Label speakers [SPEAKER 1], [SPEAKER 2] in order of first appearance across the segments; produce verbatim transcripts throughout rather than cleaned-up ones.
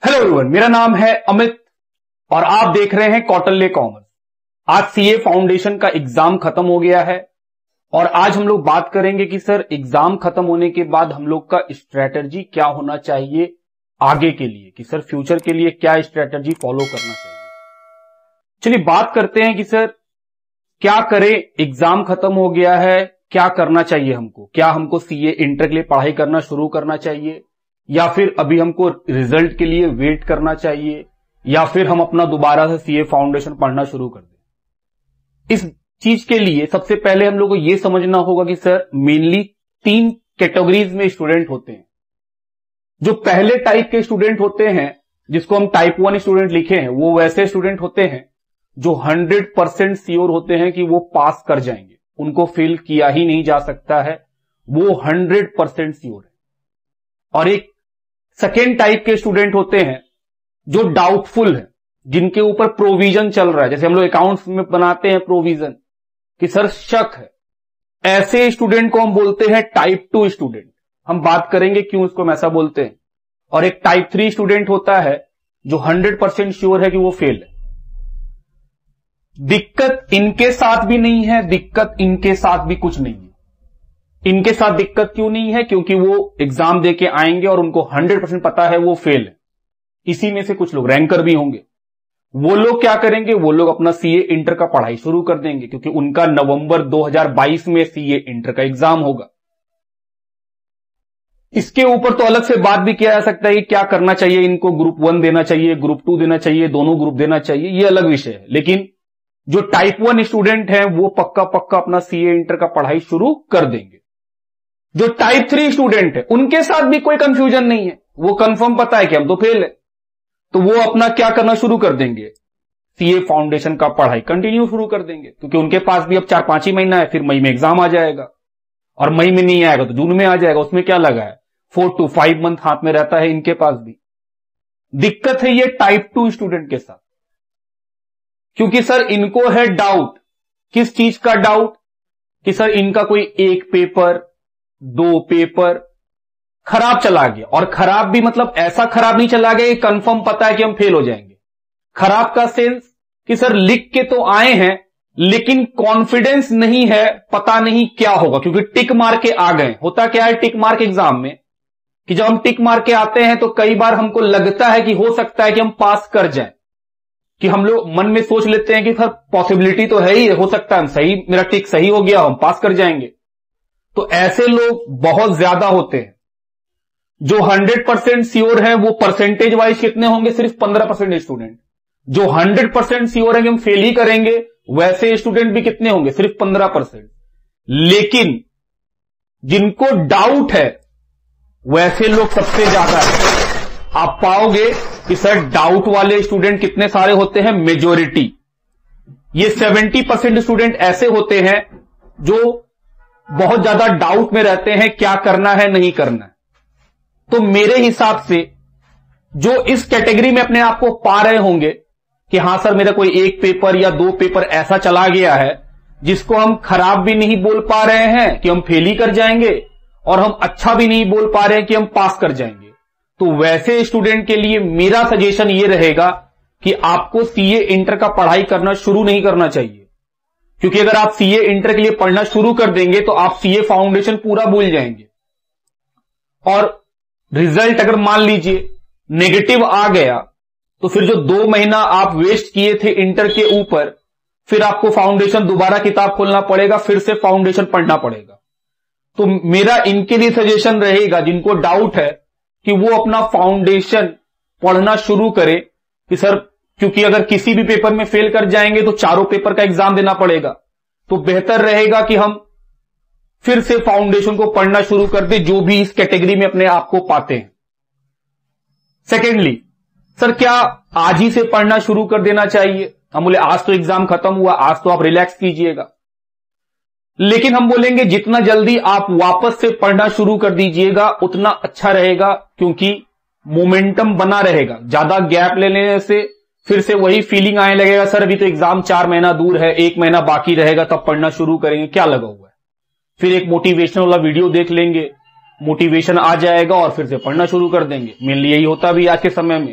[SPEAKER 1] Hello everyone, मेरा नाम है अमित और आप देख रहे हैं कौटिल्य कॉमर्स। आज सीए फाउंडेशन का एग्जाम खत्म हो गया है और आज हम लोग बात करेंगे कि सर एग्जाम खत्म होने के बाद हम लोग का स्ट्रेटजी क्या होना चाहिए आगे के लिए, कि सर फ्यूचर के लिए क्या स्ट्रेटजी फॉलो करना चाहिए। चलिए बात करते हैं कि सर क्या करें, एग्जाम खत्म हो गया है, क्या करना चाहिए हमको। क्या हमको सीए इंटर के लिए पढ़ाई करना शुरू करना चाहिए या फिर अभी हमको रिजल्ट के लिए वेट करना चाहिए या फिर हम अपना दोबारा से सीए फाउंडेशन पढ़ना शुरू कर दें। इस चीज के लिए सबसे पहले हम लोग को यह समझना होगा कि सर मेनली तीन कैटेगरीज में स्टूडेंट होते हैं। जो पहले टाइप के स्टूडेंट होते हैं, जिसको हम टाइप वन स्टूडेंट लिखे हैं, वो वैसे स्टूडेंट होते हैं जो हंड्रेड परसेंट श्योर होते हैं कि वो पास कर जाएंगे, उनको फेल किया ही नहीं जा सकता है, वो हंड्रेड परसेंट श्योर है। और एक सेकेंड टाइप के स्टूडेंट होते हैं जो डाउटफुल है, जिनके ऊपर प्रोविजन चल रहा है, जैसे हम लोग अकाउंट्स में बनाते हैं प्रोविजन कि सर शक है, ऐसे स्टूडेंट को हम बोलते हैं टाइप टू स्टूडेंट। हम बात करेंगे क्यों इसको हम ऐसा बोलते हैं। और एक टाइप थ्री स्टूडेंट होता है जो हंड्रेड परसेंट श्योर है कि वो फेल है। दिक्कत इनके साथ भी नहीं है, दिक्कत इनके साथ भी कुछ नहीं है। इनके साथ दिक्कत क्यों नहीं है? क्योंकि वो एग्जाम देके आएंगे और उनको हंड्रेड परसेंट पता है वो फेल है। इसी में से कुछ लोग रैंकर भी होंगे। वो लोग क्या करेंगे, वो लोग अपना सीए इंटर का पढ़ाई शुरू कर देंगे क्योंकि उनका नवंबर दो हज़ार बाईस में सीए इंटर का एग्जाम होगा। इसके ऊपर तो अलग से बात भी किया जा सकता है कि क्या करना चाहिए, इनको ग्रुप वन देना चाहिए, ग्रुप टू देना चाहिए, दोनों ग्रुप देना चाहिए, ये अलग विषय है। लेकिन जो टाइप वन स्टूडेंट है वो पक्का पक्का अपना सीए इंटर का पढ़ाई शुरू कर देंगे। जो टाइप थ्री स्टूडेंट है उनके साथ भी कोई कंफ्यूजन नहीं है, वो कंफर्म पता है कि हम तो फेल है, तो वो अपना क्या करना शुरू कर देंगे, सीए फाउंडेशन का पढ़ाई कंटिन्यू शुरू कर देंगे। क्योंकि उनके पास भी अब चार पांच ही महीना है, फिर मई में एग्जाम आ जाएगा और मई में नहीं आएगा तो जून में आ जाएगा, उसमें क्या लगा है, फोर टू फाइव मंथ हाथ में रहता है इनके पास भी। दिक्कत है ये टाइप टू स्टूडेंट के साथ, क्योंकि सर इनको है डाउट। किस चीज का डाउट? कि सर इनका कोई एक पेपर दो पेपर खराब चला गया, और खराब भी मतलब ऐसा खराब नहीं चला गया कि कंफर्म पता है कि हम फेल हो जाएंगे। खराब का सेंस कि सर लिख के तो आए हैं लेकिन कॉन्फिडेंस नहीं है, पता नहीं क्या होगा, क्योंकि टिक मार के आ गए। होता क्या है टिक मार के एग्जाम में, कि जब हम टिक मार के आते हैं तो कई बार हमको लगता है कि हो सकता है कि हम पास कर जाएं, कि हम लोग मन में सोच लेते हैं कि सर पॉसिबिलिटी तो है ही, हो सकता है सही, मेरा टिक सही हो गया, हम पास कर जाएंगे। तो ऐसे लोग बहुत ज्यादा होते हैं। जो हंड्रेड परसेंट श्योर है वो परसेंटेज वाइज कितने होंगे, सिर्फ पंद्रह परसेंट स्टूडेंट। जो हंड्रेड परसेंट श्योर है कि हम फेल ही करेंगे, वैसे स्टूडेंट भी कितने होंगे, सिर्फ पंद्रह परसेंट। लेकिन जिनको डाउट है वैसे लोग सबसे ज्यादा है। आप पाओगे कि सर डाउट वाले स्टूडेंट कितने सारे होते हैं, मेजोरिटी। ये सेवेंटी परसेंट स्टूडेंट ऐसे होते हैं जो बहुत ज्यादा डाउट में रहते हैं, क्या करना है नहीं करना है। तो मेरे हिसाब से जो इस कैटेगरी में अपने आप को पा रहे होंगे कि हां सर मेरा कोई एक पेपर या दो पेपर ऐसा चला गया है जिसको हम खराब भी नहीं बोल पा रहे हैं कि हम फेल ही कर जाएंगे, और हम अच्छा भी नहीं बोल पा रहे हैं कि हम पास कर जाएंगे, तो वैसे स्टूडेंट के लिए मेरा सजेशन ये रहेगा कि आपको सीए इंटर का पढ़ाई करना शुरू नहीं करना चाहिए। क्योंकि अगर आप सीए इंटर के लिए पढ़ना शुरू कर देंगे तो आप सीए फाउंडेशन पूरा भूल जाएंगे, और रिजल्ट अगर मान लीजिए नेगेटिव आ गया तो फिर जो दो महीना आप वेस्ट किए थे इंटर के ऊपर, फिर आपको फाउंडेशन दोबारा किताब खोलना पड़ेगा, फिर से फाउंडेशन पढ़ना पड़ेगा। तो मेरा इनके लिए सजेशन रहेगा, जिनको डाउट है, कि वो अपना फाउंडेशन पढ़ना शुरू करे। कि सर क्योंकि अगर किसी भी पेपर में फेल कर जाएंगे तो चारों पेपर का एग्जाम देना पड़ेगा, तो बेहतर रहेगा कि हम फिर से फाउंडेशन को पढ़ना शुरू कर दे, जो भी इस कैटेगरी में अपने आप को पाते हैं। सेकेंडली, सर क्या आज ही से पढ़ना शुरू कर देना चाहिए? हम बोले आज तो एग्जाम खत्म हुआ, आज तो आप रिलैक्स कीजिएगा। लेकिन हम बोलेंगे जितना जल्दी आप वापस से पढ़ना शुरू कर दीजिएगा उतना अच्छा रहेगा, क्योंकि मोमेंटम बना रहेगा। ज्यादा गैप ले लेने से फिर से वही फीलिंग आने लगेगा, सर अभी तो एग्जाम चार महीना दूर है, एक महीना बाकी रहेगा तब पढ़ना शुरू करेंगे, क्या लगा हुआ है। फिर एक मोटिवेशनल वाला वीडियो देख लेंगे, मोटिवेशन आ जाएगा और फिर से पढ़ना शुरू कर देंगे। मेनली यही होता भी आज के समय में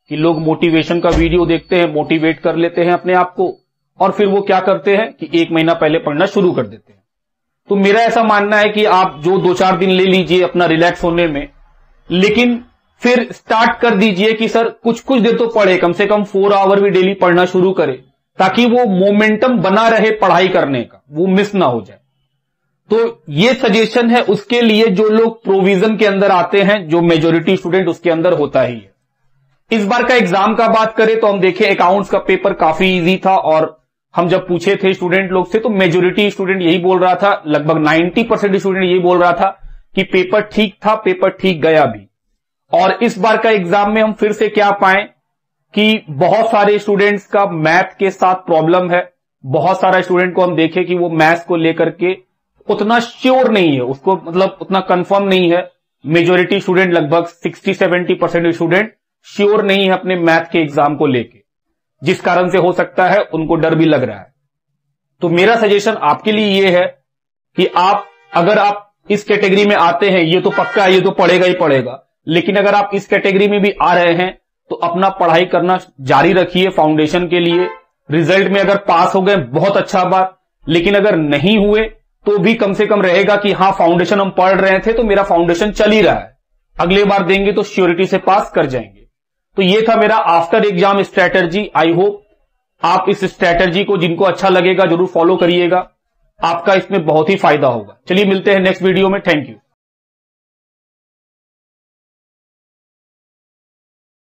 [SPEAKER 1] कि लोग मोटिवेशन का वीडियो देखते हैं, मोटिवेट कर लेते हैं अपने आप को, और फिर वो क्या करते हैं कि एक महीना पहले पढ़ना शुरू कर देते हैं। तो मेरा ऐसा मानना है कि आप जो दो चार दिन ले लीजिए अपना रिलैक्स होने में, लेकिन फिर स्टार्ट कर दीजिए कि सर कुछ कुछ देर तो पढ़े, कम से कम फोर आवर भी डेली पढ़ना शुरू करे, ताकि वो मोमेंटम बना रहे पढ़ाई करने का, वो मिस ना हो जाए। तो ये सजेशन है उसके लिए जो लोग प्रोविजन के अंदर आते हैं, जो मेजोरिटी स्टूडेंट उसके अंदर होता ही है। इस बार का एग्जाम का बात करें तो हम देखें अकाउंट्स का पेपर काफी इजी था, और हम जब पूछे थे स्टूडेंट लोग से तो मेजोरिटी स्टूडेंट यही बोल रहा था, लगभग नाइन्टी परसेंट स्टूडेंट यही बोल रहा था कि पेपर ठीक था, पेपर ठीक गया भी। और इस बार का एग्जाम में हम फिर से क्या पाएं कि बहुत सारे स्टूडेंट्स का मैथ के साथ प्रॉब्लम है। बहुत सारा स्टूडेंट को हम देखें कि वो मैथ्स को लेकर के उतना श्योर नहीं है, उसको मतलब उतना कंफर्म नहीं है। मेजोरिटी स्टूडेंट लगभग sixty seventy percent student sure नहीं है अपने मैथ के एग्जाम को लेके, जिस कारण से हो सकता है उनको डर भी लग रहा है। तो मेरा सजेशन आपके लिए ये है कि आप अगर आप इस कैटेगरी में आते हैं, ये तो पक्का है, ये तो पढ़ेगा ही पढ़ेगा, लेकिन अगर आप इस कैटेगरी में भी आ रहे हैं तो अपना पढ़ाई करना जारी रखिए फाउंडेशन के लिए। रिजल्ट में अगर पास हो गए बहुत अच्छा बात, लेकिन अगर नहीं हुए तो भी कम से कम रहेगा कि हाँ फाउंडेशन हम पढ़ रहे थे तो मेरा फाउंडेशन चल ही रहा है, अगले बार देंगे तो श्योरिटी से पास कर जाएंगे। तो ये था मेरा after exam strategy. I hope आप इस स्ट्रैटेजी को जिनको अच्छा लगेगा जरूर फॉलो करिएगा, आपका इसमें बहुत ही फायदा होगा। चलिए मिलते हैं नेक्स्ट वीडियो में। Thank you.